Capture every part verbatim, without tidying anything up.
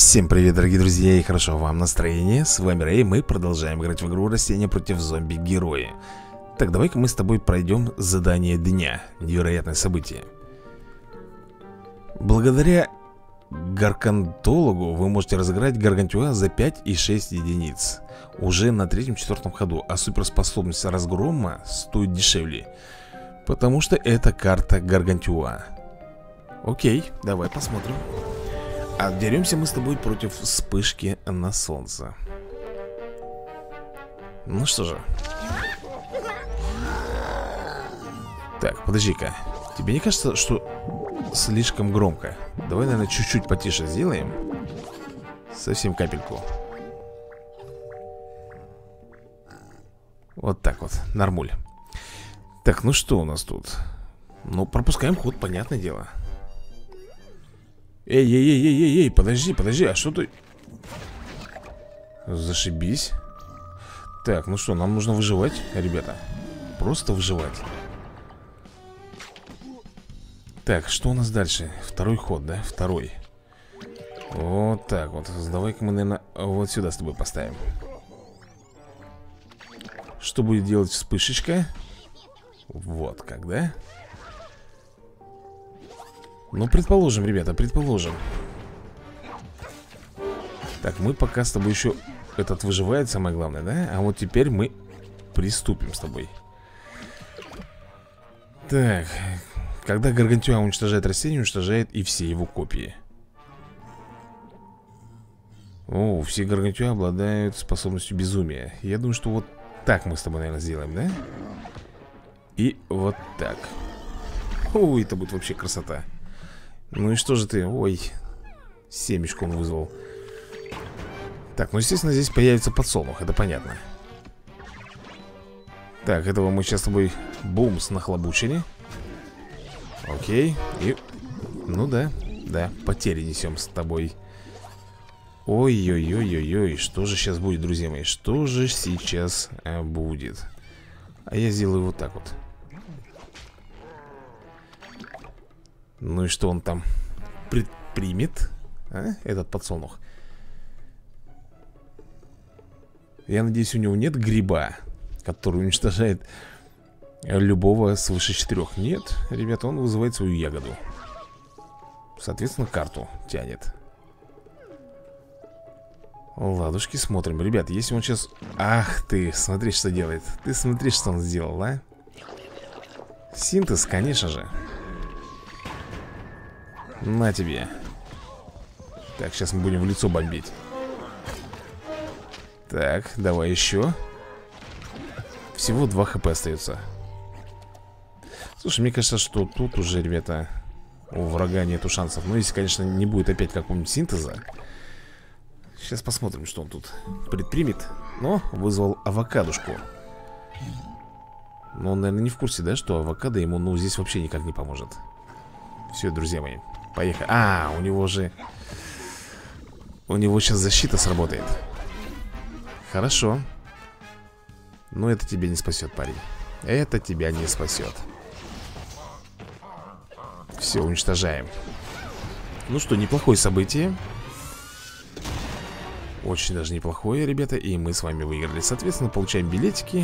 Всем привет, дорогие друзья, и хорошо вам настроение. С вами Рэй, мы продолжаем играть в игру Растения против зомби-герои. Так, давай-ка мы с тобой пройдем задание дня. Невероятное событие. Благодаря Гаргантологу вы можете разыграть Гаргантюа за пять и шесть единиц уже на третьем-четвертом ходу. А суперспособность разгрома стоит дешевле, потому что это карта Гаргантюа. Окей, давай посмотрим. А деремся мы с тобой против вспышки на солнце. Ну что же. Так, подожди-ка. Тебе не кажется, что слишком громко? Давай, наверное, чуть-чуть потише сделаем. Совсем капельку. Вот так вот, нормуль. Так, ну что у нас тут? Ну, пропускаем ход, понятное дело. Эй, эй, эй, эй, эй, эй, подожди, подожди, а что ты? Зашибись. Так, ну что, нам нужно выживать, ребята. Просто выживать. Так, что у нас дальше? Второй ход, да? Второй. Вот так вот. Давай-ка мы, наверное, вот сюда с тобой поставим. Что будет делать вспышечка? Вот как, да? Ну, предположим, ребята, предположим. Так, мы пока с тобой еще этот выживает, самое главное, да? А вот теперь мы приступим с тобой. Так, когда Гаргантюа уничтожает растение, уничтожает и все его копии. О, все Гаргантюа обладают способностью безумия. Я думаю, что вот так мы с тобой, наверное, сделаем, да? И вот так. Ой, это будет вообще красота. Ну и что же ты? Ой, семечку он вызвал. Так, ну естественно здесь появится подсолнух, это понятно. Так, этого мы сейчас с тобой бумс нахлобучили. Окей, и... Ну да, да, потери несем с тобой. Ой-ой-ой-ой-ой, что же сейчас будет, друзья мои? Что же сейчас а, будет? А я сделаю вот так вот. Ну и что он там предпримет, а? Этот подсолнух. Я надеюсь, у него нет гриба, который уничтожает любого свыше четырех. Нет, ребята, он вызывает свою ягоду. Соответственно, карту тянет. Ладушки, смотрим. Ребят, если он сейчас... Ах ты, смотри, что делает. Ты смотри, что он сделал, а? Синтез, конечно же. На тебе. Так, сейчас мы будем в лицо бомбить. Так, давай еще. Всего два хп остается. Слушай, мне кажется, что тут уже, ребята, у врага нету шансов. Но если, конечно, не будет опять какого-нибудь синтеза. Сейчас посмотрим, что он тут предпримет. Но вызвал авокадушку. Но он, наверное, не в курсе, да, что авокадо ему, ну, здесь вообще никак не поможет. Все, друзья мои, поехали. А, у него же... У него сейчас защита сработает. Хорошо. Но это тебя не спасет, парень. Это тебя не спасет. Все, уничтожаем. Ну что, неплохое событие. Очень даже неплохое, ребята. И мы с вами выиграли. Соответственно, получаем билетики.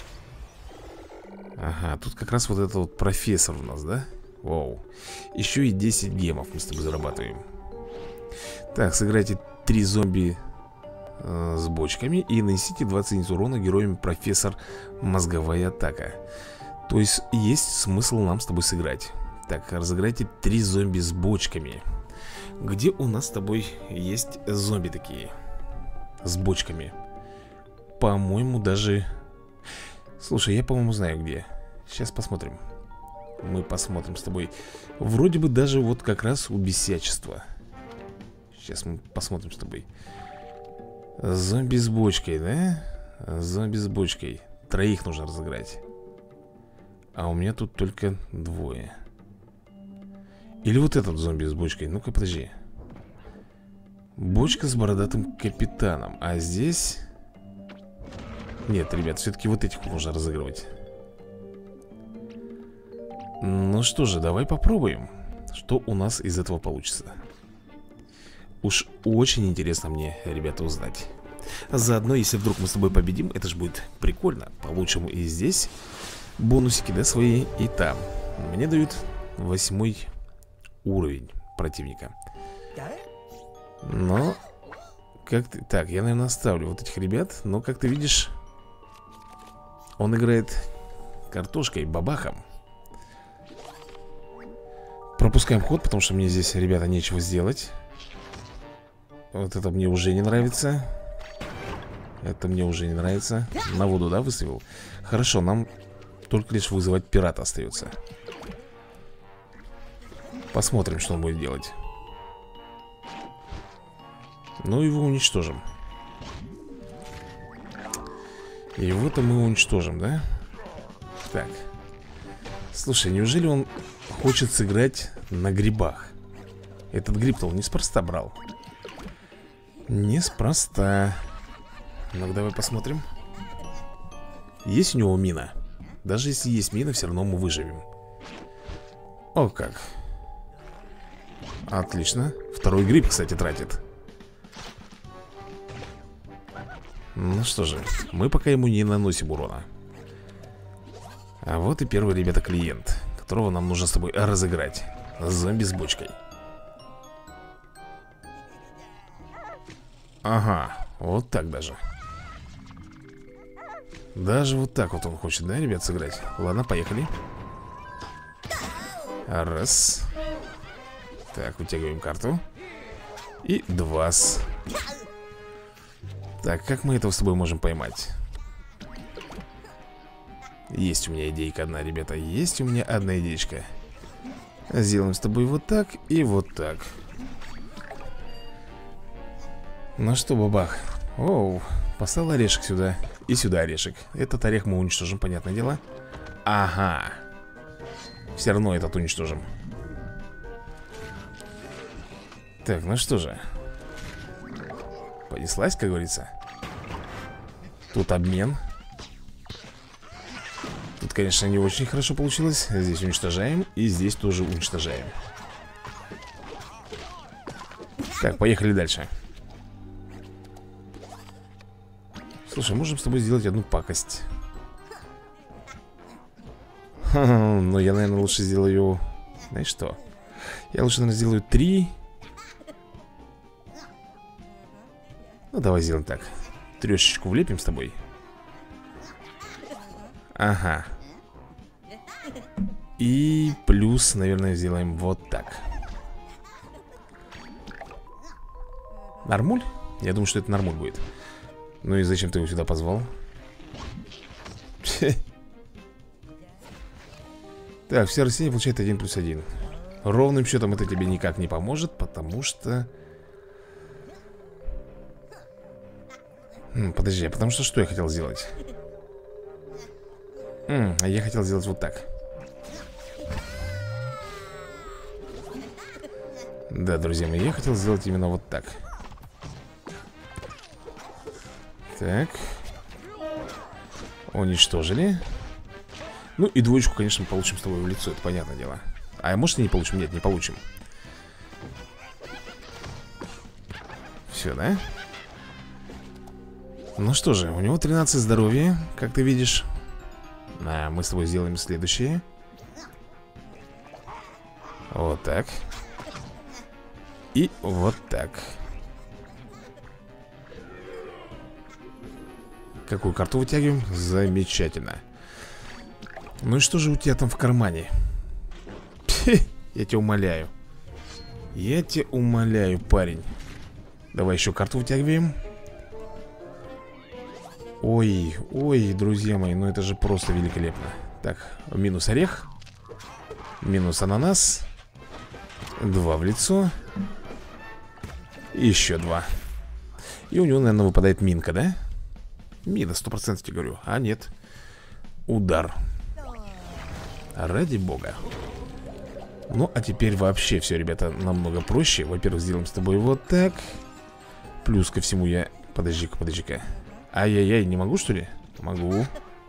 Ага, тут как раз вот этот вот профессор у нас, да? Вау. Еще и десять гемов мы с тобой зарабатываем. Так, сыграйте три зомби э, с бочками и нанесите двадцать единиц урона героям профессор мозговая атака. То есть есть смысл нам с тобой сыграть. Так, разыграйте три зомби с бочками. Где у нас с тобой есть зомби такие с бочками? По-моему, даже... Слушай, я, по-моему, знаю где. Сейчас посмотрим. Мы посмотрим с тобой. Вроде бы даже вот как раз у бесячества. Сейчас мы посмотрим с тобой. Зомби с бочкой, да? Зомби с бочкой. Троих нужно разыграть. А у меня тут только двое. Или вот этот зомби с бочкой. Ну-ка, подожди. Бочка с бородатым капитаном. А здесь... Нет, ребят, все-таки вот этих нужно разыгрывать. Ну что же, давай попробуем, что у нас из этого получится. Уж очень интересно мне, ребята, узнать. Заодно, если вдруг мы с тобой победим, это же будет прикольно. Получим и здесь бонусики, да, свои, и там. Мне дают восьмой уровень противника. Но как ты... Так, я, наверное, оставлю вот этих ребят. Но, как ты видишь, он играет картошкой, бабахом. Пропускаем ход, потому что мне здесь, ребята, нечего сделать. Вот это мне уже не нравится. Это мне уже не нравится. На воду, да, выставил? Хорошо, нам только лишь вызывать пирата остается. Посмотрим, что он будет делать. Ну, его уничтожим. Его-то мы уничтожим, да? Так. Слушай, неужели он хочет сыграть на грибах? Этот гриб-то он неспроста брал. Неспроста. Ну-ка, давай посмотрим. Есть у него мина? Даже если есть мина, все равно мы выживем. О, как. Отлично. Второй гриб, кстати, тратит. Ну что же, мы пока ему не наносим урона. А вот и первый, ребята, клиент, которого нам нужно с тобой разыграть. Зомби с бочкой. Ага, вот так даже. Даже вот так вот он хочет, да, ребят, сыграть? Ладно, поехали. Раз. Так, вытягиваем карту. И два. Так, как мы этого с тобой можем поймать? Есть у меня идейка одна, ребята. Есть у меня одна идеечка. Сделаем с тобой вот так и вот так. Ну что, бабах. Оу, поставил орешек сюда. И сюда орешек. Этот орех мы уничтожим, понятное дело. Ага. Все равно этот уничтожим. Так, ну что же. Понеслась, как говорится. Тут обмен. Тут, конечно, не очень хорошо получилось. Здесь уничтожаем. И здесь тоже уничтожаем. Так, поехали дальше. Слушай, можем с тобой сделать одну пакость. Ха-ха, но я, наверное, лучше сделаю... Знаешь что? Я лучше, наверное, сделаю три. Ну, давай сделаем так. Трешечку влепим с тобой. Ага. И плюс, наверное, сделаем вот так. Нормуль? Я думаю, что это нормуль будет. Ну и зачем ты его сюда позвал? Так, все растения получают один плюс один. Ровным счетом это тебе никак не поможет, потому что... М, подожди, а потому что что я хотел сделать? М, а я хотел сделать вот так. Да, друзья мои, я хотел сделать именно вот так. Так. Уничтожили. Ну и двоечку, конечно, получим с тобой в лицо, это понятное дело. А может и не получим? Нет, не получим. Все, да? Ну что же, у него тринадцать здоровья, как ты видишь. А мы с тобой сделаем следующее. Вот так. И вот так. Какую карту вытягиваем? Замечательно. Ну и что же у тебя там в кармане? Пхе, я тебя умоляю. Я тебя умоляю, парень. Давай еще карту вытягиваем. Ой, ой, друзья мои, ну это же просто великолепно. Так, минус орех. Минус ананас. Два в лицо. И еще два. И у него, наверное, выпадает минка, да? Мина, сто процентов тебе говорю. А нет. Удар. Ради бога. Ну, а теперь вообще все, ребята, намного проще. Во-первых, сделаем с тобой вот так. Плюс ко всему я... Подожди-ка, подожди-ка. Ай-яй-яй, не могу, что ли? Могу.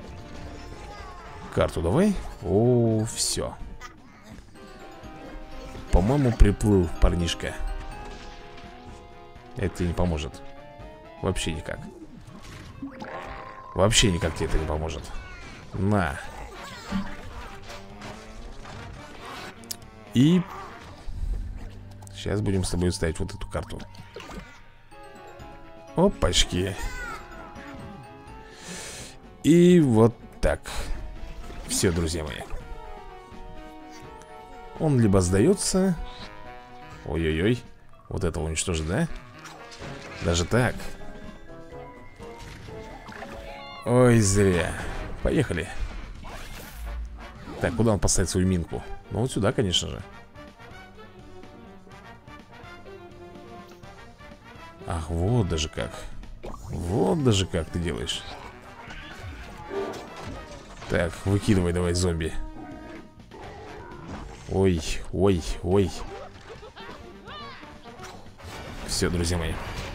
Карту давай. О, все. По-моему, приплыл парнишка. Это тебе не поможет. Вообще никак. Вообще никак тебе это не поможет. На. И сейчас будем с тобой ставить вот эту карту. Опачки. И вот так. Все, друзья мои. Он либо сдается. Ой-ой-ой. Вот это уничтожит, да? Даже так. Ой, зря. Поехали. Так, куда он поставит свою минку? Ну вот сюда, конечно же. Ах, вот даже как. Вот даже как ты делаешь. Так, выкидывай давай зомби. Ой, ой, ой. Все, друзья мои.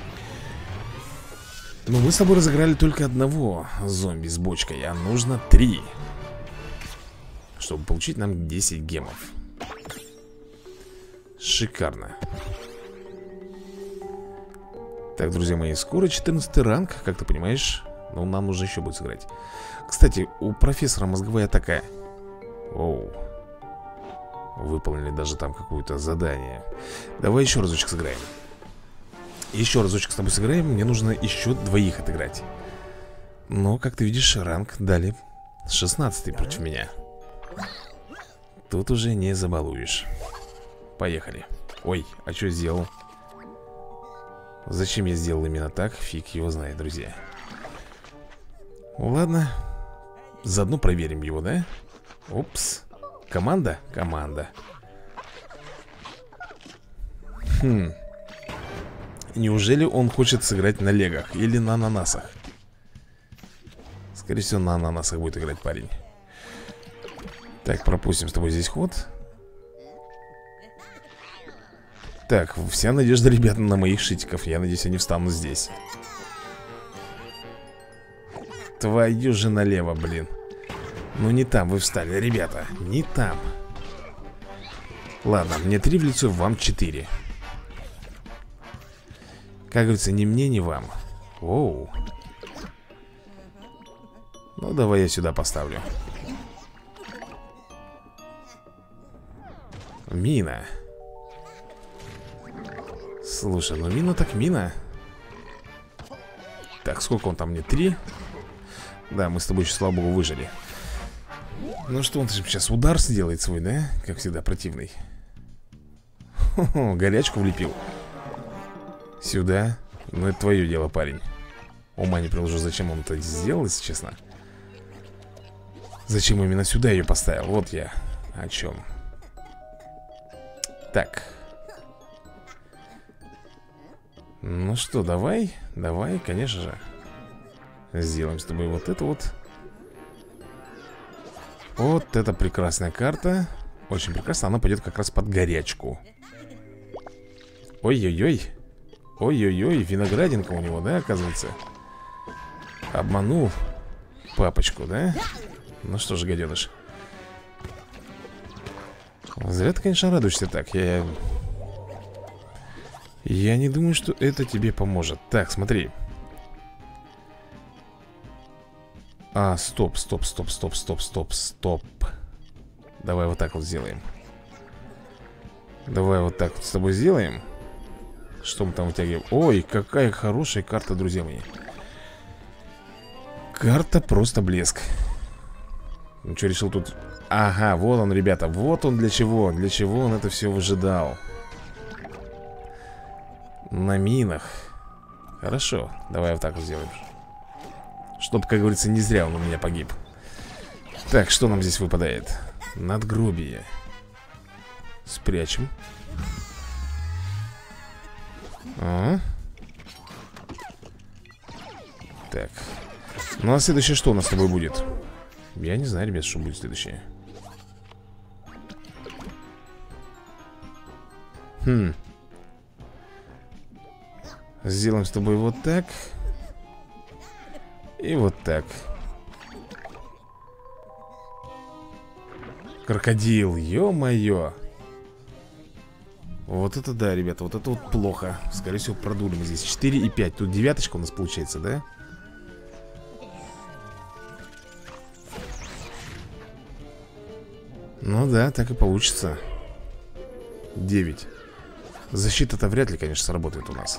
Но мы с тобой разыграли только одного зомби с бочкой, а нужно три, чтобы получить нам десять гемов. Шикарно. Так, друзья мои, скоро четырнадцатый ранг, как ты понимаешь. Но нам нужно еще будет сыграть. Кстати, у профессора мозговая атака. Оу. Выполнили даже там какое-то задание. Давай еще разочек сыграем. Еще разочек с тобой сыграем. Мне нужно еще двоих отыграть. Но, как ты видишь, ранг дали шестнадцатый против меня. Тут уже не забалуешь. Поехали. Ой, а что сделал? Зачем я сделал именно так? Фиг его знает, друзья. Ладно. Заодно проверим его, да? Опс. Команда? Команда. Хм. Неужели он хочет сыграть на легах или на ананасах? Скорее всего, на ананасах будет играть парень. Так, пропустим с тобой здесь ход. Так, вся надежда, ребята, на моих шитиков. Я надеюсь, они встанут здесь. Твою же налево, блин. Ну не там вы встали, ребята. Не там. Ладно, мне три в лицо, вам четыре. Как говорится, ни мне, ни вам. Оу. Ну, давай я сюда поставлю. Мина. Слушай, ну мина так мина. Так, сколько он там мне? Три? Да, мы с тобой еще, слава богу, выжили. Ну что, он сейчас удар сделает свой, да? Как всегда, противный. Хо-хо, горячку влепил. Сюда. Ну, это твое дело, парень. Ума не приложу, зачем он это сделал, если честно. Зачем именно сюда ее поставил? Вот я о чем. Так. Ну что, давай. Давай, конечно же. Сделаем с тобой вот это вот. Вот это прекрасная карта. Очень прекрасно, она пойдет как раз под горячку. Ой-ой-ой. Ой-ой-ой, виноградинка у него, да, оказывается. Обманул папочку, да? Ну что же, гаденыш. Зря ты, конечно, радуешься так. Я... Я не думаю, что это тебе поможет. Так, смотри. А, стоп, стоп, стоп, стоп, стоп, стоп, стоп. Давай вот так вот сделаем. Давай вот так вот с тобой сделаем. Что мы там вытягиваем? Ой, какая хорошая карта, друзья мои. Карта просто блеск. Ну что, решил тут... Ага, вот он, ребята, вот он для чего. Для чего он это все выжидал. На минах. Хорошо, давай вот так вот сделаем. Чтоб, как говорится, не зря он у меня погиб. Так, что нам здесь выпадает? Надгробие. Спрячем. А? Так. Ну а следующее что у нас с тобой будет? Я не знаю, ребят, что будет следующее. Хм. Сделаем с тобой вот так. И вот так. Крокодил, ё-моё. Вот это да, ребята, вот это вот плохо. Скорее всего, продулим здесь четыре и пять. Тут девяточка у нас получается, да? Ну да, так и получится. девять. Защита-то вряд ли, конечно, сработает у нас.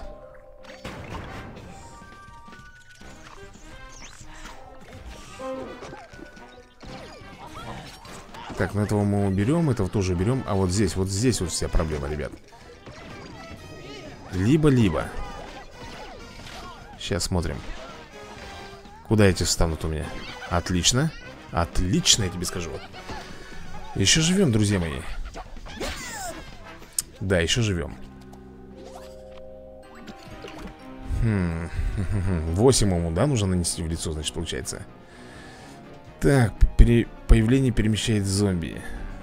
Так, ну этого мы уберем, этого тоже уберем. А вот здесь, вот здесь вот вся проблема, ребят. Либо-либо. Сейчас смотрим. Куда эти встанут у меня? Отлично. Отлично, я тебе скажу. Еще живем, друзья мои. Да, еще живем. Хм. восемь ему, да, нужно нанести в лицо, значит, получается. Так, пере... появление перемещает зомби.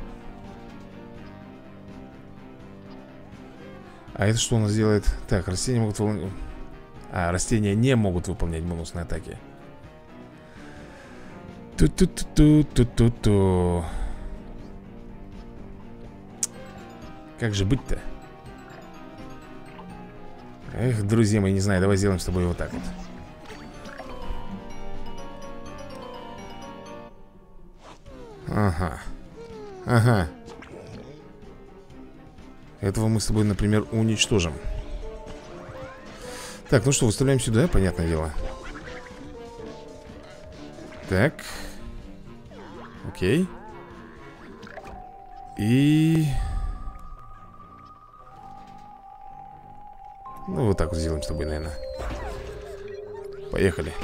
А это что у нас делает? Так, растения могут выполнять... А, растения не могут выполнять бонусные атаки. Ту-ту-ту-ту-ту-ту-ту. Как же быть-то? Эх, друзья мои, не знаю, давай сделаем с тобой вот так вот. Ага. Ага. Этого мы с тобой, например, уничтожим. Так, ну что, выставляем сюда, понятное дело. Так. Окей. И... Ну, вот так вот сделаем с тобой, наверное. Поехали.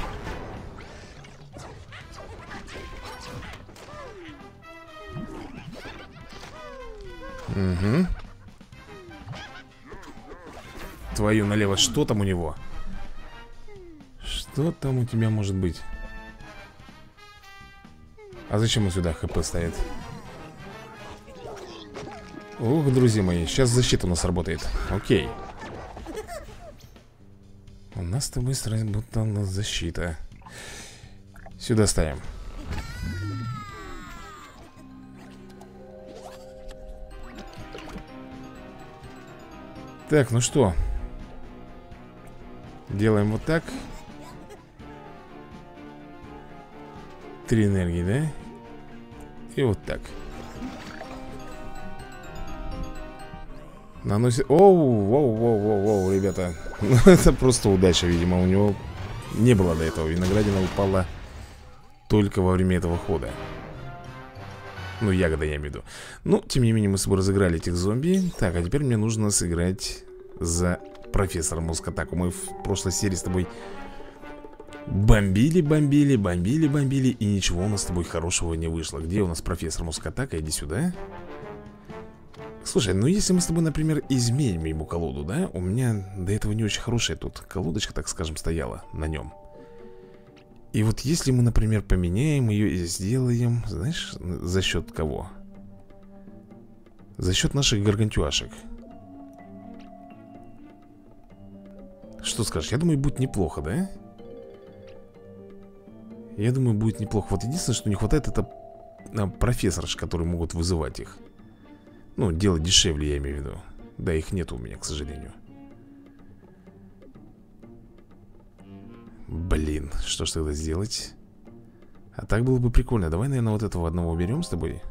Угу. Твою налево, что там у него? Что там у тебя может быть? А зачем он сюда хп ставит? Ух, друзья мои, сейчас защита у нас работает. Окей. У нас с тобой сработала защита. Сюда ставим. Так, ну что? Делаем вот так. Три энергии, да? И вот так. Наносит... Оу, воу, воу, воу, воу, ребята. Ну, это просто удача, видимо. У него не было до этого. Виноградина упала только во время этого хода. Ну, ягода я имею в виду. Ну, тем не менее, мы с собой разыграли этих зомби. Так, а теперь мне нужно сыграть за профессора Москатаку. Мы в прошлой серии с тобой бомбили, бомбили, бомбили, бомбили. И ничего у нас с тобой хорошего не вышло. Где у нас профессор Москатака? Иди сюда. Слушай, ну если мы с тобой, например, изменим ему колоду, да? У меня до этого не очень хорошая тут колодочка, так скажем, стояла на нем. И вот если мы, например, поменяем ее и сделаем, знаешь, за счет кого? За счет наших гаргантюашек. Что скажешь? Я думаю, будет неплохо, да? Я думаю, будет неплохо. Вот единственное, что не хватает, это профессорш, которые могут вызывать их. Ну, делать дешевле, я имею в виду. Да, их нет у меня, к сожалению. Блин, что ж тогда сделать? А так было бы прикольно. Давай, наверное, вот этого одного уберем с тобой.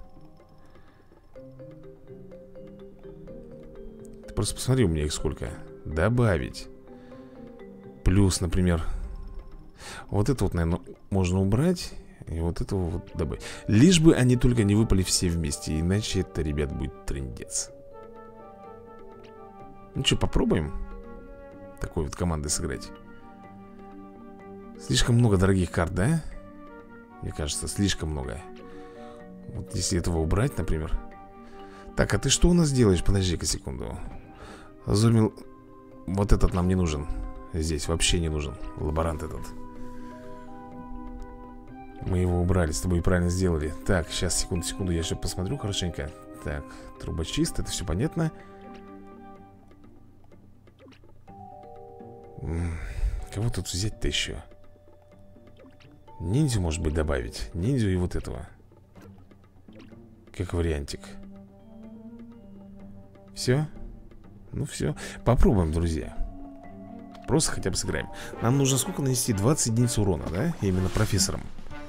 Ты просто посмотри, у меня их сколько. Добавить. Плюс, например, вот это вот, наверное, можно убрать. И вот этого вот добавить. Лишь бы они только не выпали все вместе. Иначе это, ребят, будет трындец. Ну что, попробуем такой вот командой сыграть? Слишком много дорогих карт, да? Мне кажется, слишком много. Вот если этого убрать, например. Так, а ты что у нас делаешь? Подожди-ка секунду. Зомби... Вот этот нам не нужен. Здесь вообще не нужен. Лаборант этот. Мы его убрали, с тобой правильно сделали. Так, сейчас, секунду, секунду, я еще посмотрю хорошенько. Так, трубочист, это все понятно. М-м, кого тут взять-то еще? Ниндзю, может быть, добавить. Ниндзю и вот этого. Как вариантик. Все? Ну все, попробуем, друзья. Просто хотя бы сыграем. Нам нужно сколько нанести? двадцать единиц урона, да? Именно профессором.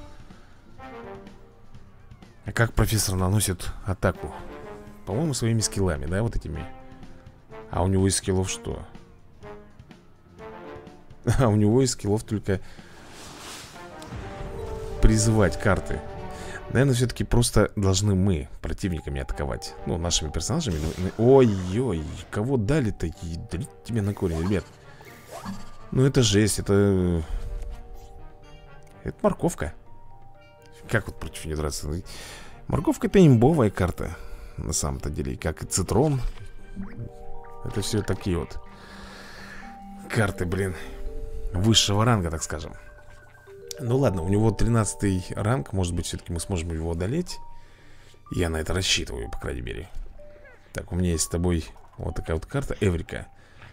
А как профессор наносит атаку? По-моему, своими скиллами, да, вот этими. А у него из скиллов что? А у него из скиллов только призывать карты. Наверное, все-таки просто должны мы противниками атаковать. Ну, нашими персонажами. Ой-ой, кого дали-то? Дали тебе на корень, ребят. Ну, это жесть, это... Это морковка. Как вот против нее драться? Морковка — это имбовая карта. На самом-то деле, как и цитрон. Это все такие вот карты, блин, высшего ранга, так скажем. Ну ладно, у него тринадцатый ранг. Может быть, все-таки мы сможем его одолеть. Я на это рассчитываю, по крайней мере. Так, у меня есть с тобой вот такая вот карта, Эврика.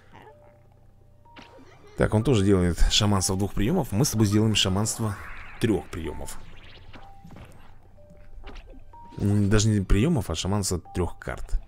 Так, он тоже делает шаманство двух приемов. Мы с тобой сделаем шаманство трех приемов. Даже не приемов, а шаманство трех карт.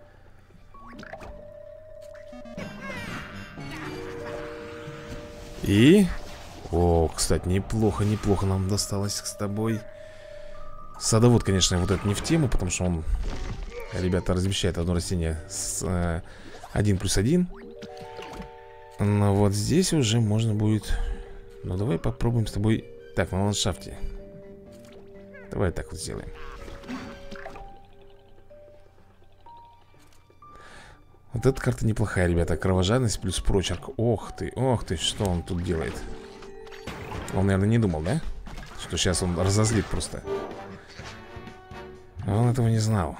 И... О, кстати, неплохо, неплохо нам досталось с тобой. Садовод, конечно, вот это не в тему, потому что он, ребята, размещает одно растение с э, один плюс один. Но вот здесь уже можно будет... Ну, давай попробуем с тобой... Так, на ландшафте. Давай так вот сделаем. Вот эта карта неплохая, ребята. Кровожадность плюс прочерк. Ох ты, ох ты, что он тут делает? Он, наверное, не думал, да? Что сейчас он разозлит просто. Он этого не знал.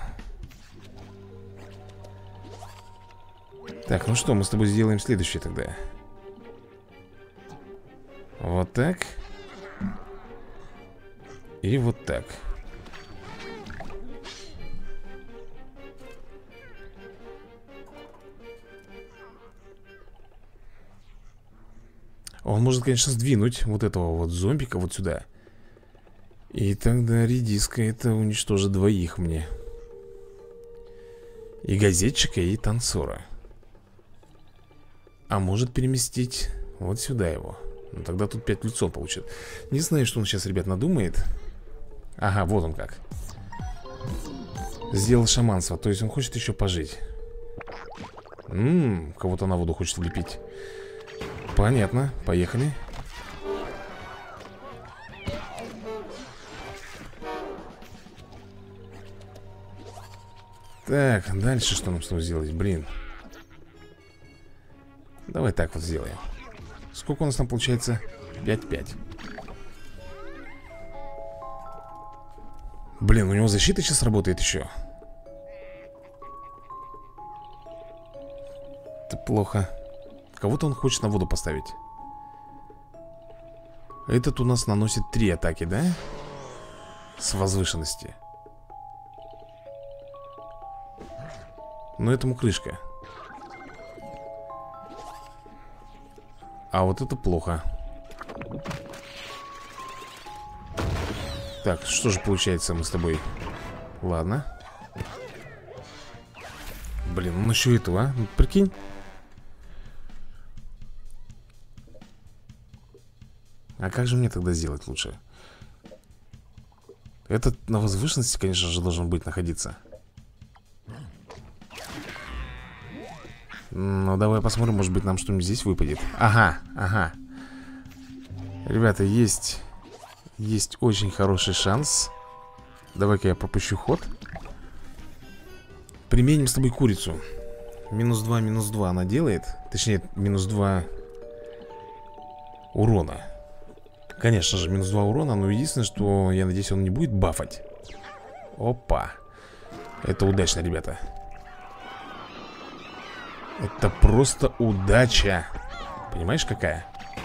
Так, ну что, мы с тобой сделаем следующее тогда. Вот так. И вот так. Он может, конечно, сдвинуть вот этого вот зомбика вот сюда. И тогда редиска это уничтожит двоих мне. И газетчика, и танцора. А может переместить вот сюда его. Ну тогда тут пять лицо получит. Не знаю, что он сейчас, ребят, надумает. Ага, вот он как. Сделал шаманство, то есть он хочет еще пожить. Ммм, кого-то на воду хочет влепить. Понятно, поехали. Так, дальше что нам с тобой сделать? Блин. Давай так вот сделаем. Сколько у нас там получается? пять-пять. Блин, у него защита сейчас работает еще. Это плохо. Кого-то он хочет на воду поставить. Этот у нас наносит три атаки, да? С возвышенности. Но этому крышка. А вот это плохо. Так, что же получается мы с тобой? Ладно. Блин, ну еще этого, а? Ну, прикинь. А как же мне тогда сделать лучше? Этот на возвышенности, конечно же, должен быть находиться. Ну, давай посмотрим, может быть, нам что-нибудь здесь выпадет. Ага, ага. Ребята, есть... Есть очень хороший шанс. Давай-ка я пропущу ход. Применим с тобой курицу. Минус два, минус два она делает. Точнее, минус два урона. Конечно же, минус два урона. Но единственное, что, я надеюсь, он не будет бафать. Опа. Это удачно, ребята. Это просто удача. Понимаешь, какая?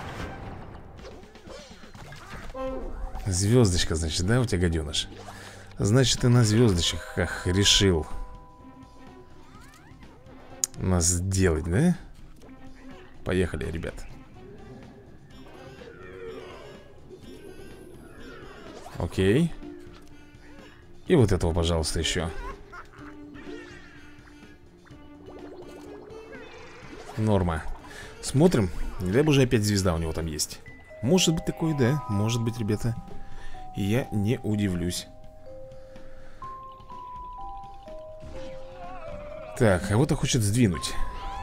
Звездочка, значит, да, у тебя, гаденыш? Значит, ты на звездочках решил нас сделать, да? Поехали, ребят. Окей. И вот этого, пожалуйста, еще. Норма. Смотрим. Не дай боже, опять звезда у него там есть. Может быть такое, да. Может быть, ребята. И я не удивлюсь. Так, кого-то хочет сдвинуть.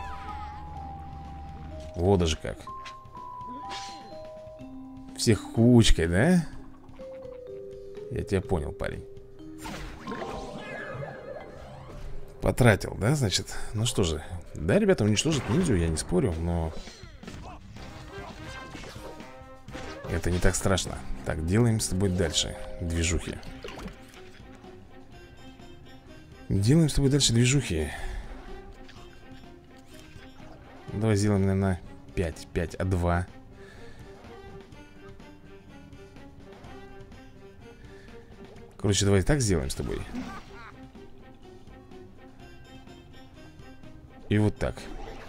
Вот даже как. Всех кучкой, да? Я тебя понял, парень. Потратил, да, значит? Ну что же. Да, ребята, уничтожить ниндзю, я не спорю, но... это не так страшно. Так, делаем с тобой дальше движухи. Делаем с тобой дальше движухи. Давай сделаем, наверное, пять, пять, а два. Короче, давай так сделаем с тобой. И вот так.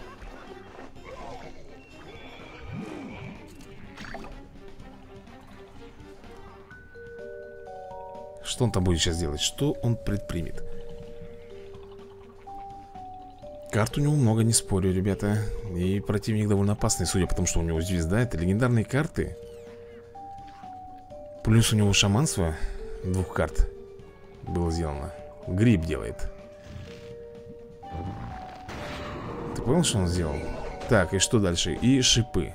Что он там будет сейчас делать? Что он предпримет? Карт у него много, не спорю, ребята. И противник довольно опасный, судя по тому, что у него звезда. Это легендарные карты. Плюс у него шаманство. Двух карт было сделано. Гриб делает. Ты понял, что он сделал? Так, и что дальше? И шипы.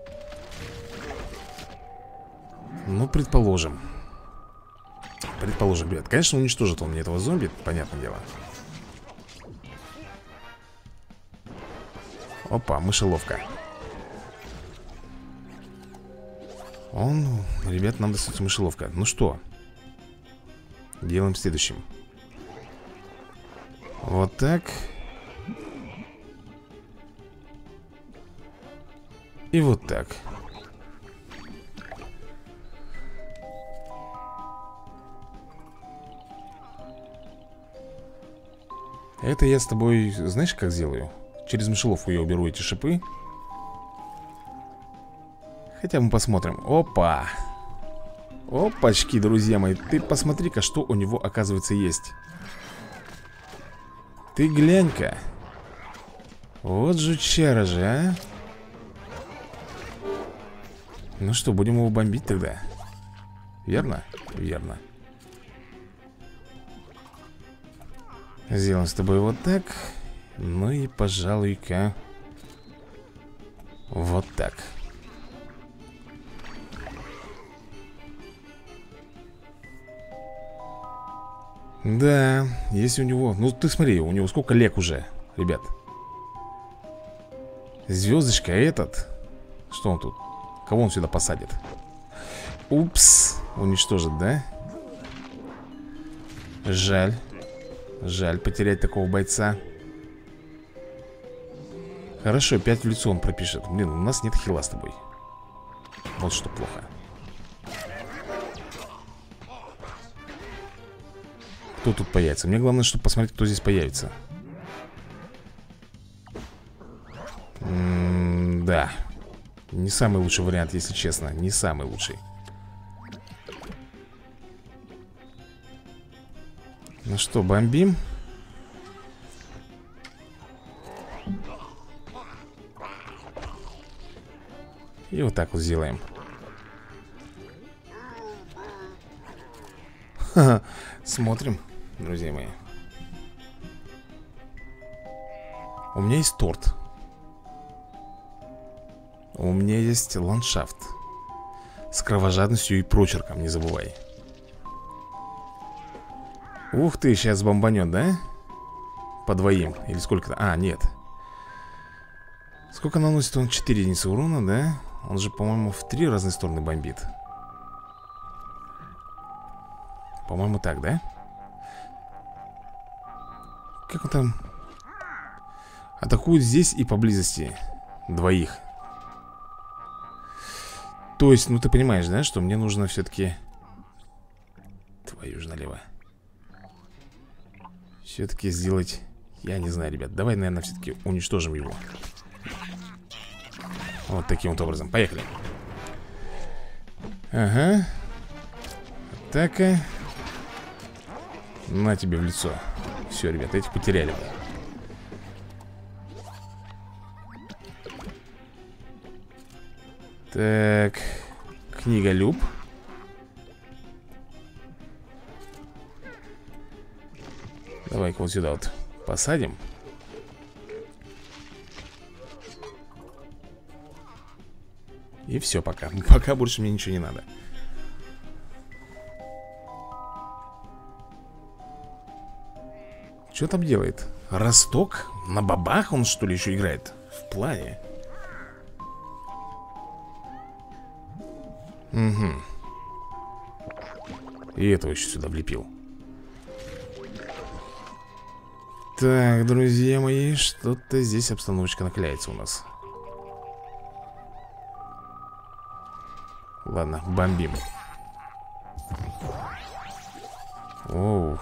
Ну, предположим. Предположим, ребят. Конечно, уничтожит он мне этого зомби, понятное дело. Опа, мышеловка. Он, ребят, нам достается мышеловка. Ну что? Делаем следующим. Вот так. И вот так. Это я с тобой, знаешь, как сделаю? Через мышеловку я уберу эти шипы. Хотя мы посмотрим. Опа! Опачки, друзья мои. Ты посмотри-ка, что у него, оказывается, есть. Ты глянь-ка. Вот жучара же, а. Ну что, будем его бомбить тогда? Верно? Верно. Сделаем с тобой вот так. Ну и, пожалуй-ка, вот так. Да, если у него... Ну, ты смотри, у него сколько лек уже, ребят. Звездочка этот. Что он тут? Кого он сюда посадит? Упс, уничтожит, да? Жаль. Жаль потерять такого бойца. Хорошо, пять в лицо он пропишет. Блин, у нас нет хила с тобой. Вот что плохо. Кто тут появится? Мне главное, чтобы посмотреть, кто здесь появится. М-да. Не самый лучший вариант, если честно. Не самый лучший. Ну что, бомбим? И вот так вот сделаем. Ха-ха. Смотрим, друзья мои. У меня есть торт. У меня есть ландшафт. С кровожадностью и прочерком, не забывай. Ух ты, сейчас бомбанет, да? По двоим, или сколько-то. А, нет. Сколько наносит он? четыре единицы урона, да? Он же, по-моему, в три разные стороны бомбит. По-моему, так, да? Как он там? Атакует здесь и поблизости. Двоих. То есть, ну ты понимаешь, да, что мне нужно все-таки... Твою же налево. Все-таки сделать... Я не знаю, ребят. Давай, наверное, все-таки уничтожим его. Вот таким вот образом. Поехали. Ага. Атака. На тебе в лицо. Все, ребята, этих потеряли. Так, книголюб. Давай-ка вот сюда вот посадим. И все, пока. Пока больше мне ничего не надо. Что там делает? Росток? На бабах он, что ли, еще играет? В плане. Угу. И этого еще сюда влепил. Так, друзья мои, что-то здесь обстановочка накаляется у нас. Ладно, бомбим. Оу.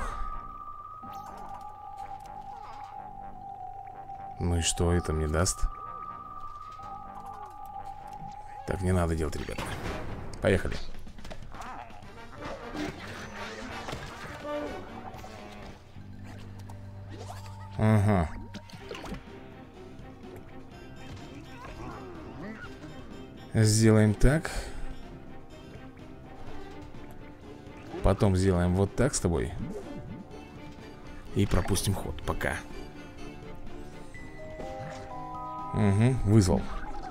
Ну и что это мне даст? Так, не надо делать, ребята. Поехали. Ага. Сделаем так. Потом сделаем вот так с тобой. И пропустим ход, пока. Угу, вызвал.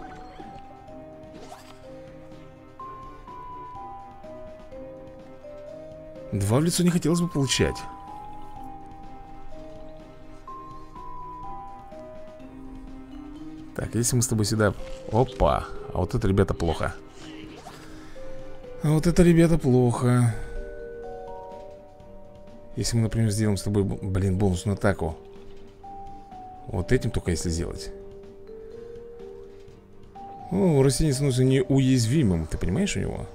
Два в лицо не хотелось бы получать. Так, если мы с тобой сюда... Опа, а вот это, ребята, плохо. А вот это, ребята, плохо. Если мы, например, сделаем с тобой, блин, бонусную атаку. Вот этим только если сделать. О, растение становится неуязвимым. Ты понимаешь у него?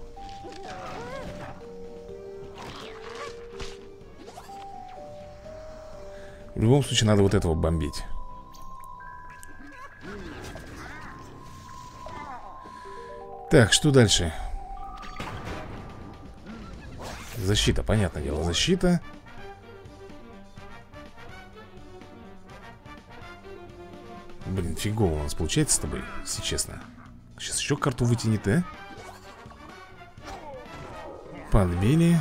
В любом случае надо вот этого бомбить. Так, что дальше? Защита, понятное дело, защита. Блин, фигово у нас получается с тобой, если честно. Сейчас еще карту вытянет, а? Подбили.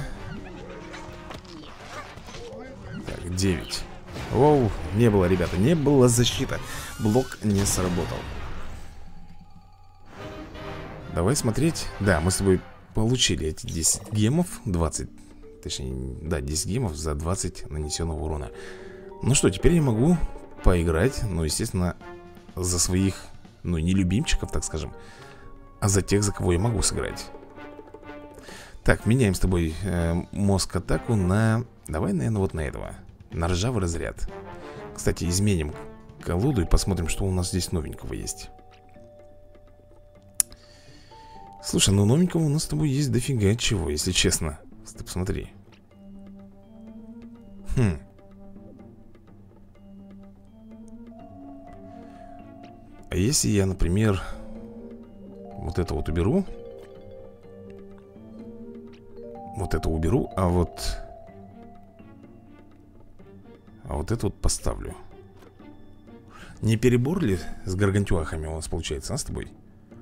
Так, девять. Оу, не было, ребята, не было защиты. Блок не сработал. Давай смотреть. Да, мы с тобой получили эти десять гемов. двадцать, точнее, да, десять гемов за двадцать нанесенного урона. Ну что, теперь я могу поиграть, ну, естественно, за своих, ну, не любимчиков, так скажем, а за тех, за кого я могу сыграть. Так, меняем с тобой э, мозг атаку на... Давай, наверное, вот на этого. На ржавый разряд. Кстати, изменим колоду и посмотрим, что у нас здесь новенького есть. Слушай, ну новенького у нас с тобой есть дофига чего, если честно. Ты посмотри. Хм. А если я, например, вот это вот уберу, вот это уберу, а вот А вот это вот поставлю. Не перебор ли с гаргантюахами у нас получается, а, с тобой?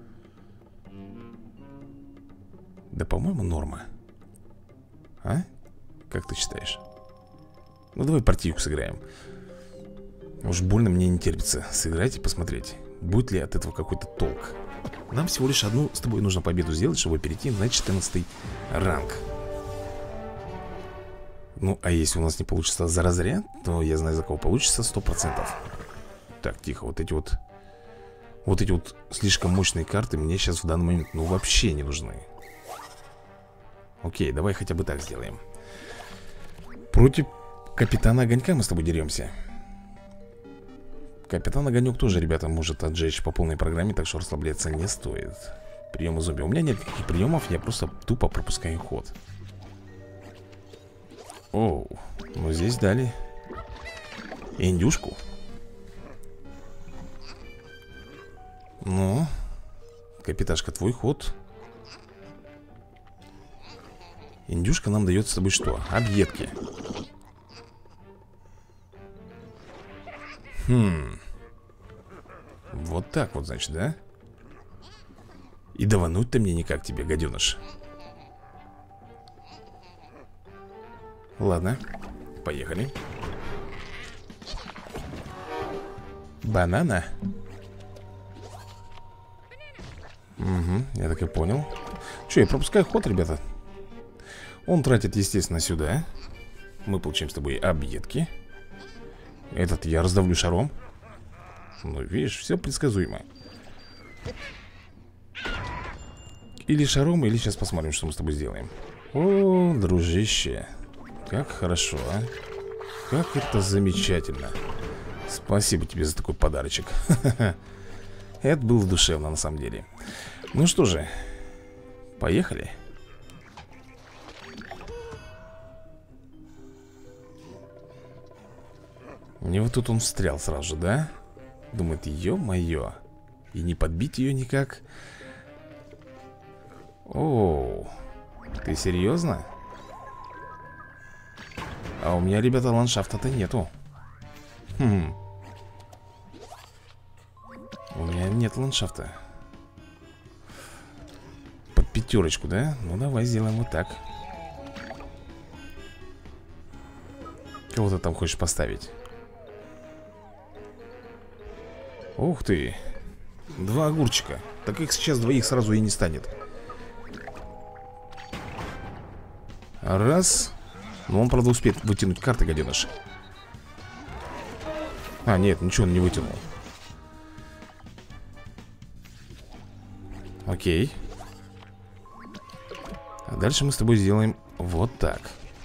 Да, по-моему, норма. А? Как ты считаешь? Ну, давай партийку сыграем. Уж больно мне не терпится сыграть и посмотреть, будет ли от этого какой-то толк. Нам всего лишь одну с тобой нужно победу сделать, чтобы перейти на четырнадцатый ранг. Ну, а если у нас не получится за разряд, то я знаю, за кого получится сто процентов. Так, тихо, вот эти вот Вот эти вот слишком мощные карты мне сейчас в данный момент, ну, вообще не нужны. Окей, давай хотя бы так сделаем. Против капитана Огонька мы с тобой деремся. Капитан Огонек тоже, ребята, может отжечь по полной программе, так что расслабляться не стоит. Приемы зомби. У меня нет никаких приемов, я просто тупо пропускаю ход. Оу, ну здесь дали индюшку. Ну, капиташка, твой ход. Индюшка нам дает с тобой что? Объедки. Хм. Вот так вот, значит, да? И давануть-то мне никак тебе, гаденыш. Ладно, поехали. Банана. Угу, я так и понял. Че, я пропускаю ход, ребята? Он тратит, естественно, сюда. Мы получаем с тобой объедки. Этот я раздавлю шаром. Ну, видишь, все предсказуемо. Или шаром, или сейчас посмотрим, что мы с тобой сделаем. О, дружище. Как хорошо, а. Как это замечательно. Спасибо тебе за такой подарочек. Это было душевно, на самом деле. Ну что же, поехали. Мне вот тут он встрял сразу же, да? Думает, ё-моё. И не подбить ее никак. Оу. Ты серьезно? А у меня, ребята, ландшафта-то нету. Хм. У меня нет ландшафта. Под пятерочку, да? Ну давай сделаем вот так. Кого ты там хочешь поставить? Ух ты. Два огурчика. Так их сейчас двоих сразу и не станет. Раз. Но он, правда, успеет вытянуть карты, гаденыш. А, нет, ничего он не вытянул. Окей. А дальше мы с тобой сделаем вот так.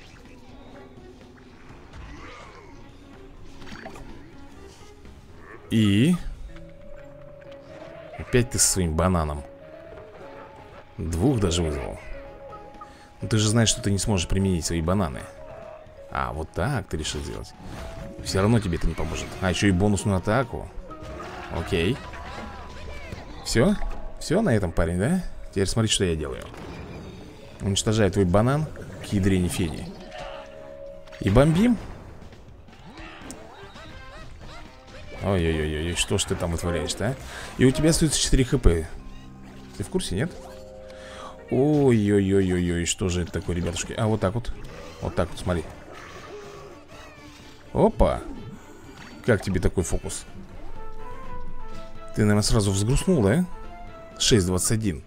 И... Опять ты со своим бананом. Двух даже вызвал. Но ты же знаешь, что ты не сможешь применить свои бананы. А, вот так ты решил сделать. Все равно тебе это не поможет. А, еще и бонусную атаку. Окей. Все? Все на этом, парень, да? Теперь смотри, что я делаю. Уничтожаю твой банан к ядрене фени. И бомбим. Ой-ой-ой, что ж ты там вытворяешь-то, а? И у тебя остается четыре хп. Ты в курсе, нет? Ой-ой-ой-ой-ой, что же это такое, ребятушки? А, вот так вот. Вот так вот, смотри. Опа. Как тебе такой фокус? Ты, наверное, сразу взгрустнул, да? шесть двадцать один.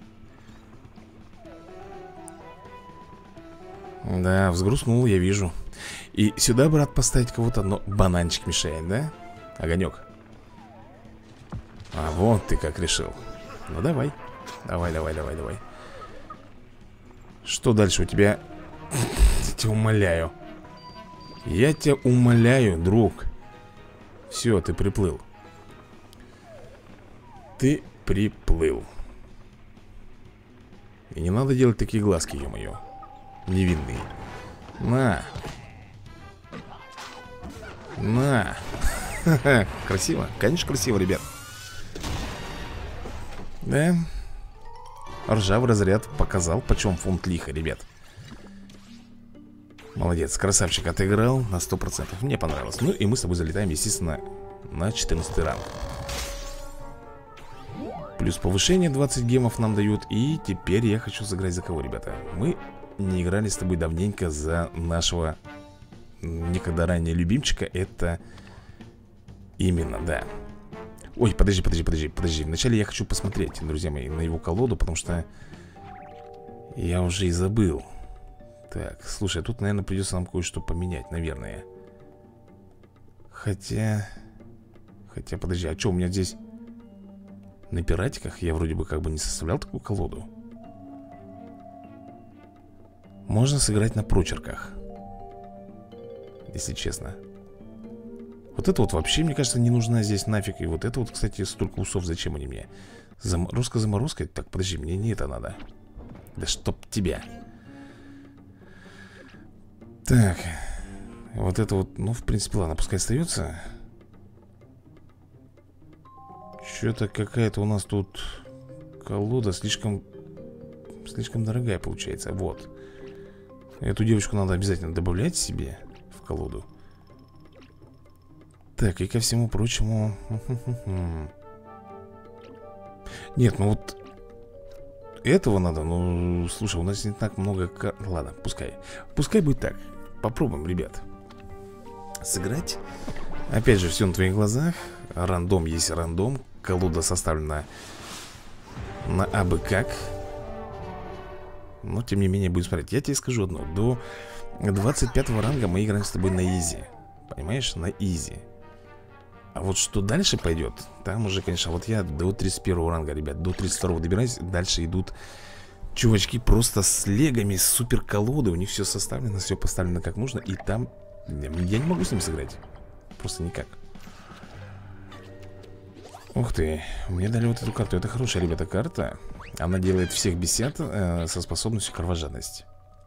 Да, взгрустнул, я вижу. И сюда, брат, поставить кого-то, но бананчик мешает, да? Огонек. А вот ты как решил. Ну давай. Давай, давай, давай, давай. Что дальше у тебя? Я тебя умоляю. Я тебя умоляю, друг. Все, ты приплыл. Ты приплыл. И не надо делать такие глазки, ё-моё. Невинные. На. На. Красиво? Конечно, красиво, ребят. Да. Ржавый разряд показал, почем фунт лиха, ребят. Молодец, красавчик, отыграл на сто процентов. Мне понравилось. Ну и мы с тобой залетаем, естественно, на четырнадцатый ранг. Плюс повышение двадцать гемов нам дают. И теперь я хочу сыграть за кого, ребята? Мы не играли с тобой давненько за нашего никогда ранее любимчика. Это именно, да. Ой, подожди, подожди, подожди, подожди. Вначале я хочу посмотреть, друзья мои, на его колоду, потому что я уже и забыл. Так, слушай, тут, наверное, придется нам кое-что поменять, наверное. Хотя... Хотя, подожди, а что у меня здесь? На пиратиках я вроде бы как бы не составлял такую колоду. Можно сыграть на прочерках, если честно. Вот это вот вообще, мне кажется, не нужна здесь нафиг. И вот это вот, кстати, столько усов, зачем они мне? Заморозка-заморозка? Так, подожди, мне не это надо. Да чтоб тебя. Так. Вот это вот, ну, в принципе, ладно, пускай остается. Что-то какая-то у нас тут колода слишком... Слишком дорогая получается. Вот. Эту девочку надо обязательно добавлять себе в колоду. Так, и ко всему прочему... Нет, ну вот... этого надо. Ну, слушай, у нас не так много кар... Ладно, пускай. Пускай будет так. Попробуем, ребят. Сыграть. Опять же, все на твоих глазах. Рандом есть рандом. Колода составлена на абы как. Но, тем не менее, будем смотреть. Я тебе скажу одно. До двадцать пятого ранга мы играем с тобой на изи. Понимаешь? На изи. А вот что дальше пойдет, там уже, конечно, вот я до тридцать первого ранга, ребят, до тридцать второго добираюсь. Дальше идут чувачки просто с легами, с супер колоды. У них все составлено, все поставлено как нужно. И там я не могу с ним сыграть. Просто никак. Ух ты, мне дали вот эту карту. Это хорошая, ребята, карта. Она делает всех бесят э, со способностью кровожадность.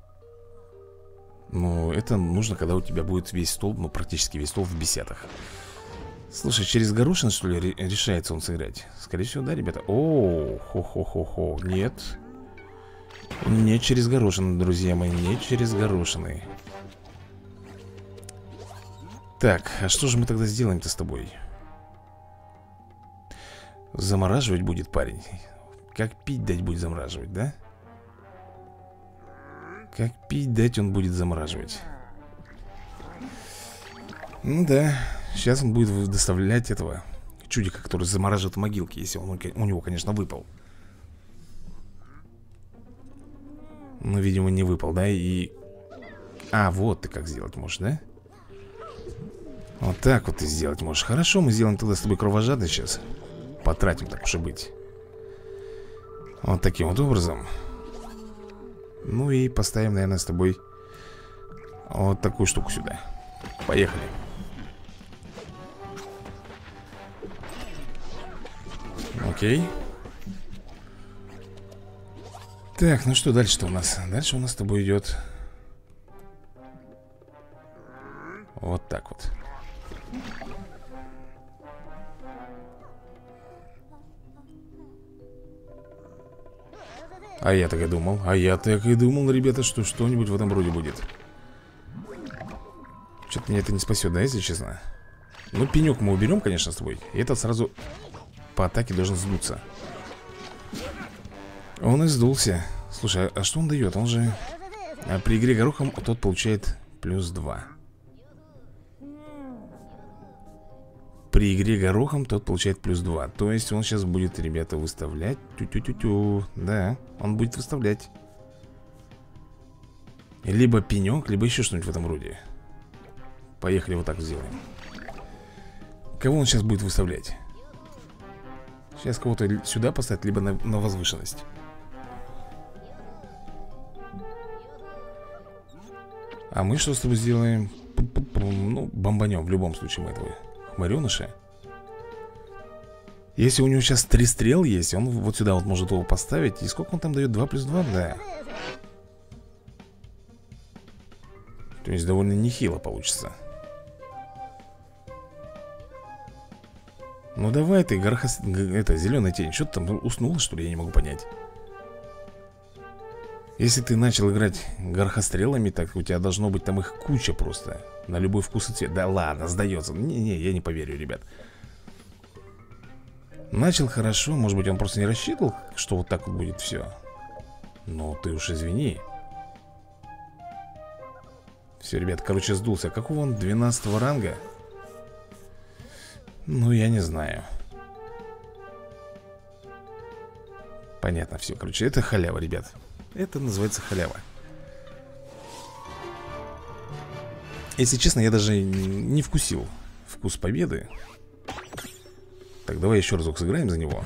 Но это нужно, когда у тебя будет весь стол, ну практически весь стол в бесятах. Слушай, через горошин, что ли, решается он сыграть? Скорее всего, да, ребята? О, хо-хо-хо-хо. Нет. Не через горошины, друзья мои, не через горошины. Так, а что же мы тогда сделаем-то с тобой? Замораживать будет парень. Как пить дать будет замораживать, да? Как пить дать он будет замораживать. Ну да. Сейчас он будет доставлять этого чудика, который замораживает могилки. Если он у него, конечно, выпал. Ну, видимо, не выпал, да? И... А, вот ты как сделать можешь, да? Вот так вот ты сделать можешь. Хорошо, мы сделаем тогда с тобой кровожадность сейчас. Потратим, так уж и быть. Вот таким вот образом. Ну и поставим, наверное, с тобой вот такую штуку сюда. Поехали. Окей. Так, ну что дальше-то у нас? Дальше у нас с тобой идет вот так вот. А я так и думал. А я так и думал, ребята, что что-нибудь в этом роде будет. Что-то меня это не спасет, да, если честно? Ну, пенек мы уберем, конечно, с тобой. И этот сразу по атаке должен сдуться. Он и сдулся. Слушай, а что он дает? Он же... А при игре горохом тот получает плюс два. При игре горохом тот получает плюс два. То есть он сейчас будет, ребята, выставлять. Тю-тю-тю-тю. Да, он будет выставлять. Либо пенек, либо еще что-нибудь в этом роде. Поехали, вот так сделаем. Кого он сейчас будет выставлять? Сейчас кого-то сюда поставить, либо на, на возвышенность. А мы что с тобой сделаем? Ну, бомбанем в любом случае мы этого хмареныша. Если у него сейчас три стрел есть, он вот сюда вот может его поставить. И сколько он там дает? два плюс два? Да. То есть довольно нехило получится. Ну давай ты, горохо... это, зеленая тень. Что ты там уснула, что ли? Я не могу понять. Если ты начал играть горохострелами, так у тебя должно быть там их куча просто. На любой вкус и цвет. Да ладно, сдается. Не-не, я не поверю, ребят. Начал хорошо, может быть он просто не рассчитывал, что вот так вот будет все. Ну ты уж извини. Все, ребят, короче, сдулся. Какого он? двенадцатого ранга? Ну, я не знаю. Понятно все, короче, это халява, ребят. Это называется халява. Если честно, я даже не вкусил вкус победы. Так, давай еще разок сыграем за него.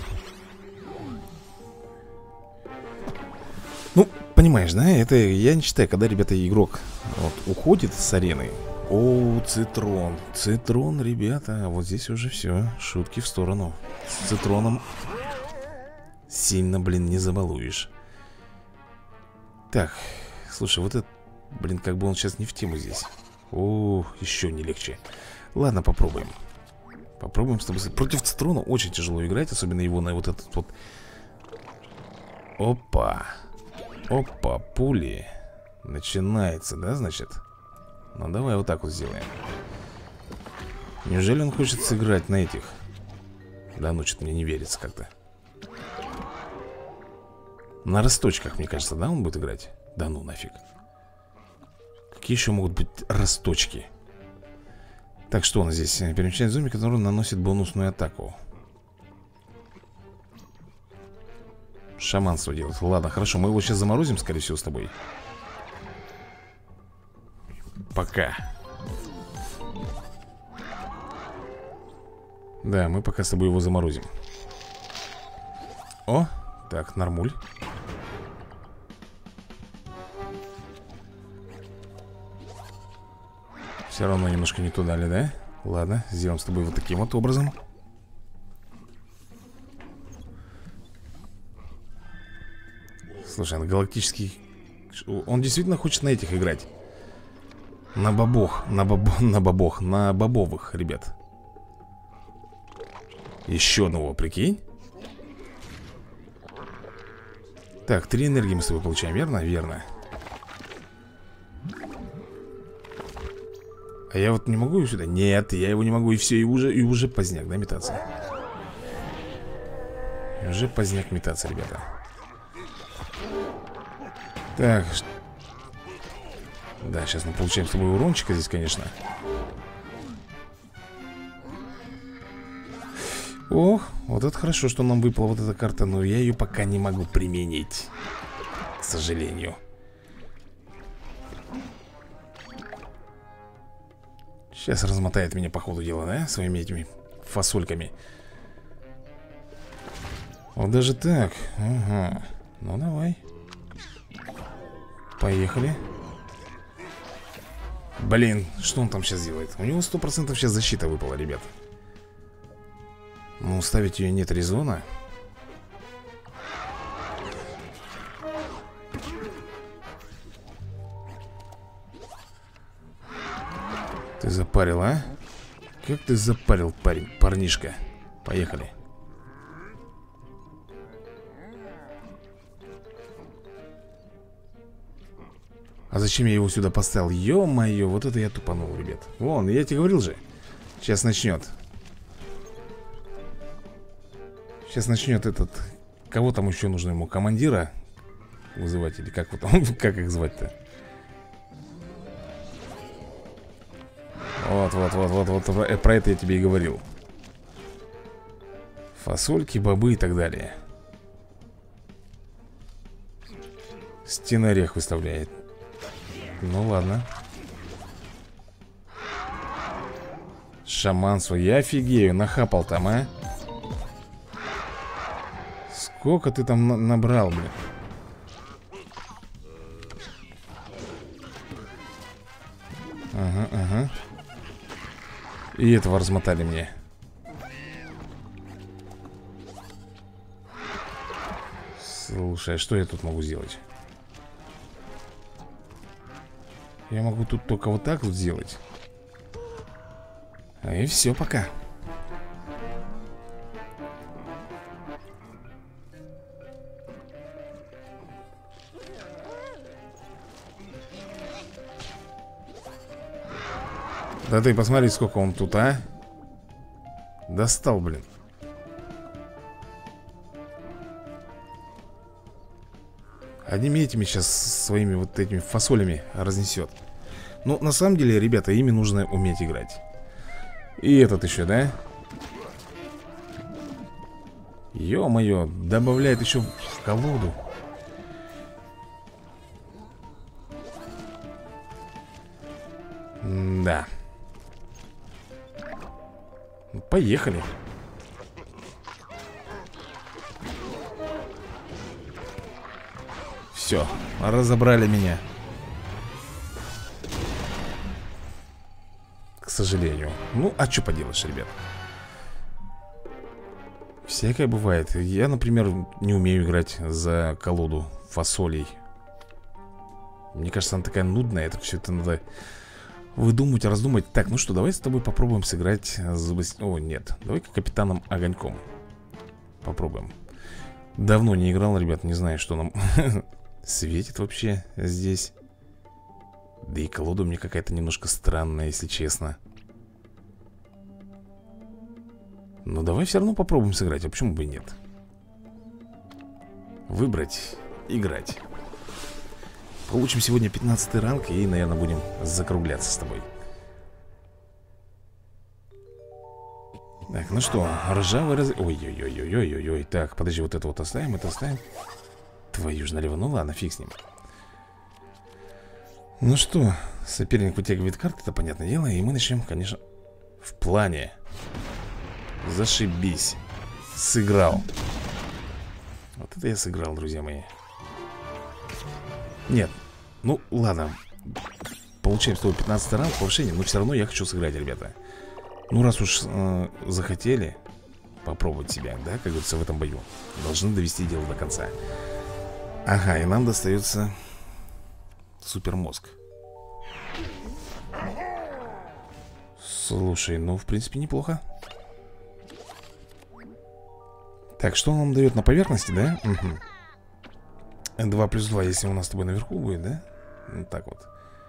Ну, понимаешь, да? Это я не считаю, когда, ребята, игрок вот, уходит с арены. О, цитрон. Цитрон, ребята. Вот здесь уже все. Шутки в сторону. С цитроном сильно, блин, не забалуешь. Так, слушай, вот это, блин, как бы он сейчас не в тему здесь. О, еще не легче. Ладно, попробуем. Попробуем с тобой. Против цитрона очень тяжело играть, особенно его на вот этот вот. Опа. Опа, пули. Начинается, да, значит? Ну, давай вот так вот сделаем. Неужели он хочет сыграть на этих? Да, ну, что-то мне не верится как-то. На росточках, мне кажется, да, он будет играть? Да ну нафиг. Какие еще могут быть росточки? Так, что у нас здесь? Перемещает зомби, который наносит бонусную атаку. Шаманство делать. Ладно, хорошо, мы его сейчас заморозим, скорее всего, с тобой. Пока. Да, мы пока с тобой его заморозим. О, так, нормуль. Все равно немножко не туда ли, да? Ладно, сделаем с тобой вот таким вот образом. Слушай, на галактический... Он действительно хочет на этих играть. На бобох, на бобо... на бобох, на бобовых, ребят. Еще одного, прикинь. Так, три энергии мы с тобой получаем, верно? Верно. А я вот не могу его сюда? Нет, я его не могу, и все, и уже, и уже поздняк, да, метаться? И уже поздняк метаться, ребята. Так. Да, сейчас мы получаем с тобой урончика здесь, конечно. Ох, вот это хорошо, что нам выпала вот эта карта, но я ее пока не могу применить, к сожалению. Сейчас размотает меня по ходу дела, да? Своими этими фасольками. Вот даже так. Ага. Ну давай. Поехали. Блин, что он там сейчас делает? У него сто процентов сейчас защита выпала, ребят. Ну, ставить ее нет резона. Ты запарил, а? Как ты запарил, парень, парнишка? Поехали. А зачем я его сюда поставил? Ё-моё, вот это я тупанул, ребят. Вон, я тебе говорил же. Сейчас начнет. Сейчас начнет этот... Кого там еще нужно ему? Командира вызывать? Или как, вот, как их звать-то? Вот, вот, вот, вот, вот про, про это я тебе и говорил. Фасольки, бобы и так далее. Стенорех выставляет. Ну ладно. Шаманство, я офигею, нахапал там, а? Сколько ты там на набрал, блин? Ага, ага. И этого размотали мне. Слушай, а что я тут могу сделать? Я могу тут только вот так вот сделать. И все, пока. Да ты посмотри, сколько он тут, а? Достал, блин. Одними этими сейчас своими вот этими фасолями разнесет. Ну, на самом деле, ребята, ими нужно уметь играть. И этот еще, да? Ё-моё, добавляет еще в колоду. М-да. Поехали. Все, разобрали меня. К сожалению. Ну, а что поделаешь, ребят? Всякое бывает. Я, например, не умею играть за колоду фасолей. Мне кажется, она такая нудная. Это все это надо выдумать, раздумать. Так, ну что, давай с тобой попробуем сыграть с... О, нет. Давай-ка капитаном Огоньком попробуем. Давно не играл, ребят. Не знаю, что нам светит вообще здесь. Да и колода у меня какая-то немножко странная, если честно. Но давай все равно попробуем сыграть. А почему бы и нет? Выбрать. играть. Получим сегодня пятнадцатый ранг и, наверное, будем закругляться с тобой. Так, ну что, ржавый раз... Ой-ой-ой-ой-ой-ой. Так, подожди, вот это вот оставим, это оставим. Твою ж налево, ну ладно, фиг с ним. Ну что, соперник вытягивает карты, это понятное дело. И мы начнем, конечно, в плане. Зашибись. Сыграл. Вот это я сыграл, друзья мои. Нет, ну ладно. Получаем с тобой пятнадцатый ранг, повышение. Но все равно я хочу сыграть, ребята. Ну раз уж э, захотели попробовать себя, да, как говорится, в этом бою, должны довести дело до конца. Ага, и нам достается супермозг. Слушай, ну в принципе неплохо. Так, что он нам дает на поверхности, да? Угу. два плюс два, если у нас с тобой наверху будет, да? Вот так вот.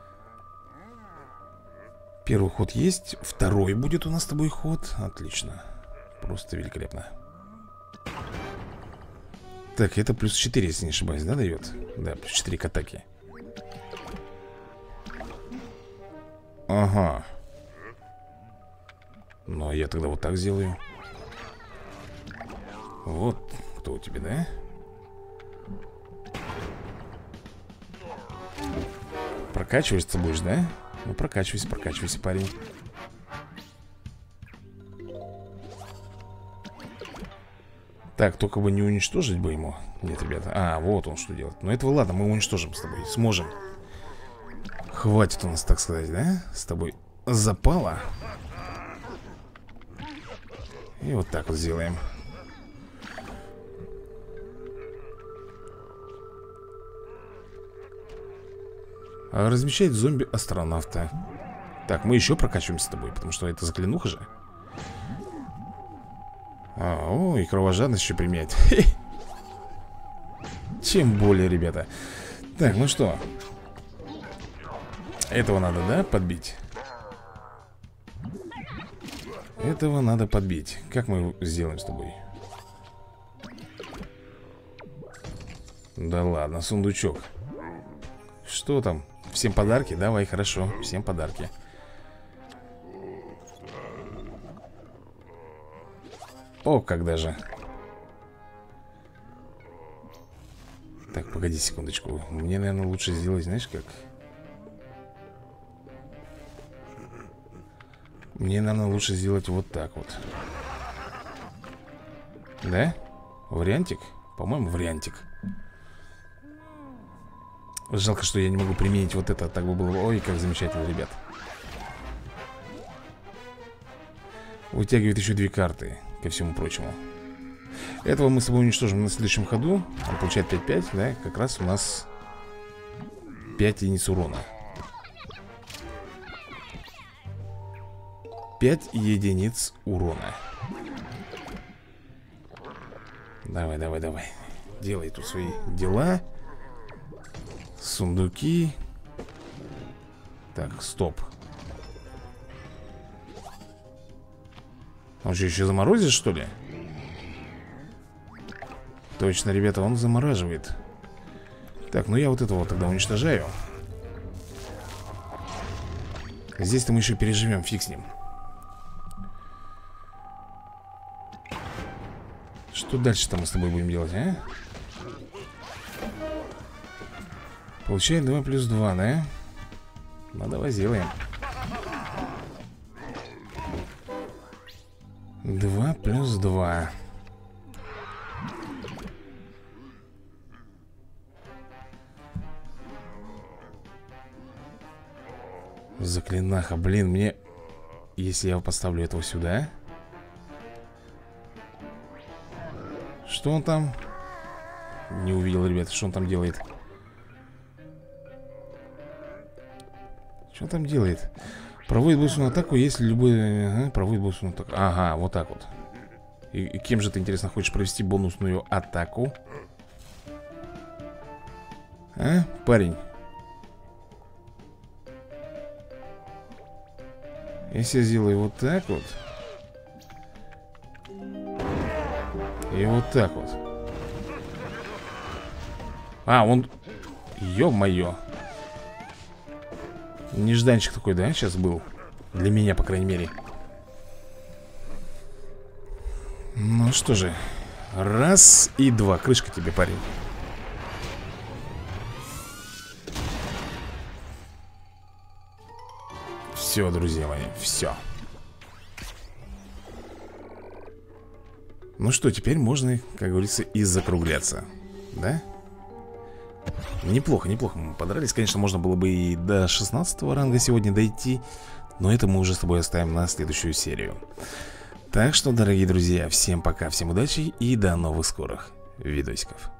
Первый ход есть, второй будет у нас с тобой ход. Отлично, просто великолепно. Так, это плюс четыре, если не ошибаюсь, да, дает? Да, плюс четыре к атаке. Ага. Ну, а я тогда вот так сделаю. Вот, кто у тебя, да? Прокачиваешься будешь, да? Ну, прокачивайся, прокачивайся, парень. Так, только бы не уничтожить бы ему. Нет, ребята, а, вот он что делает. Но этого ладно, мы уничтожим с тобой, сможем. Хватит у нас, так сказать, да? С тобой запала. И вот так вот сделаем. Размещает зомби-астронавта. Так, мы еще прокачиваемся с тобой, потому что это заклинуха же. А, о, и кровожадность еще применяет. Чем более, ребята. Так, ну что, этого надо, да, подбить? Этого надо подбить. Как мы его сделаем с тобой? Да ладно, сундучок. Что там? Всем подарки? Давай, хорошо, всем подарки. О, когда же. Так, погоди секундочку. Мне, наверное, лучше сделать, знаешь как? Мне, наверное, лучше сделать вот так вот. Да? Вариантик? По-моему, вариантик. Жалко, что я не могу применить вот это. Так бы было. Ой, как замечательно, ребят. Вытягивает еще две карты, ко всему прочему. Этого мы с тобой уничтожим на следующем ходу. Он получает пять пять, да? Как раз у нас пять единиц урона. пять единиц урона. Давай, давай, давай. Делай тут свои дела. Сундуки. Так, стоп. Он же еще заморозит, что ли? Точно, ребята, он замораживает. Так, ну я вот этого тогда уничтожаю. Здесь-то мы еще переживем, фиг с ним. Что дальше-то мы с тобой будем делать, а? Получает два плюс два, да? Ну, давай сделаем. два плюс два. Заклинаха, блин, мне... Если я поставлю этого сюда... Что он там? Не увидел, ребята, что он там делает. Что он там делает? Проводит бонусную атаку, если любой... Ага, проводит бонусную атаку. Ага, вот так вот. И, и кем же ты, интересно, хочешь провести бонусную атаку? А, парень? Если я сделаю вот так вот. И вот так вот. А, он... Ё-моё. Нежданчик такой, да, сейчас был? Для меня, по крайней мере. Ну что же. Раз и два. Крышка тебе, парень. Все, друзья мои, все. Ну что, теперь можно, как говорится, и закругляться. Да? Неплохо, неплохо мы подрались. Конечно, можно было бы и до шестнадцатого ранга сегодня дойти, но это мы уже с тобой оставим на следующую серию. Так что, дорогие друзья, всем пока, всем удачи и до новых скорых видосиков.